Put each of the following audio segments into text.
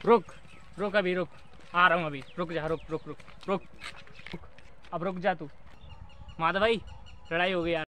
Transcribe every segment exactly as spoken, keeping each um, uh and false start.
रुक रुक अभी रुक, आ रहा हूँ अभी, रुक जा, रुक रुक रुक रुक, रुक। अब रुक जा तू। माधव भाई लड़ाई हो गई यार।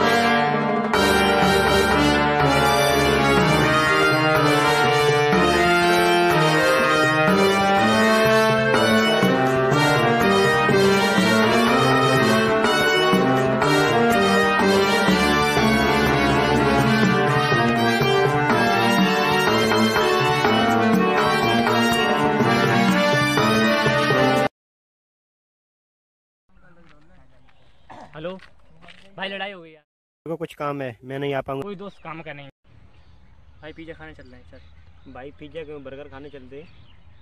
हेलो भाई, लड़ाई हो गई यार। मेरे को कुछ काम है, मैं नहीं आ पाऊंगा। कोई दोस्त काम का नहीं भाई, पिज्जा खाने चल रहे हैं। चल भाई पिज्जा क्यों, बर्गर खाने चलते हैं।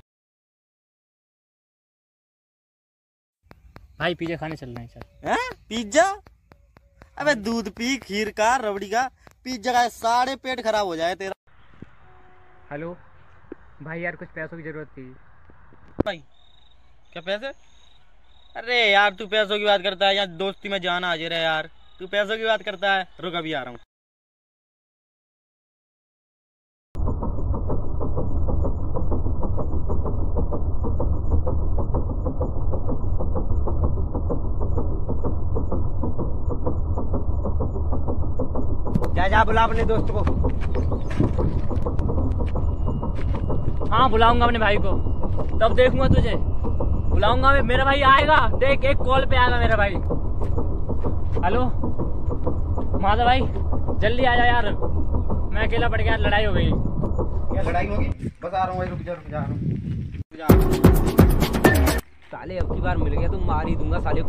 भाई पिज्जा खाने चल रहे हैं। चल। हैं पिज्जा? अबे दूध पी, खीर का, रबड़ी का, पिज्जा का सारे पेट खराब हो जाए तेरा। हेलो भाई यार, कुछ पैसों की जरूरत थी। भाई क्या पैसे? अरे यार तू पैसों की बात करता है, यहाँ दोस्ती में जान हाजिर है यार, तू पैसों की बात करता है। रुक अभी आ रहा हूँ। जा जा बुला अपने दोस्त को। हाँ बुलाऊंगा अपने भाई को, तब देखूंगा तुझे, बुलाऊंगा मैं। मेरा भाई आएगा, देख एक कॉल पे आएगा मेरा भाई। हेलो माधव भाई, जल्दी आ जा यार, मैं अकेला पड़ गया, लड़ाई हो गई। क्या लड़ाई होगी? बस आ रहा हूँ, रुक जा रुक जा रुक जा। साले अब की बार मिल गया तो मार ही दूंगा साले को।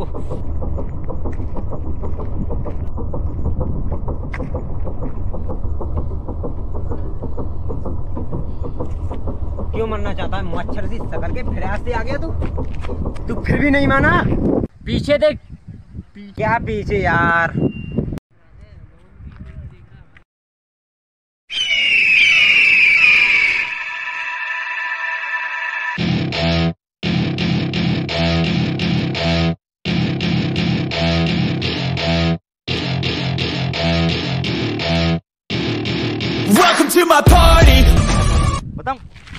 क्यों मरना चाहता है? मच्छर सी शकल के फिरास से आ गया तू तू फिर भी नहीं माना। पीछे देख। क्या पीछे यार? Welcome to my party. बताऊं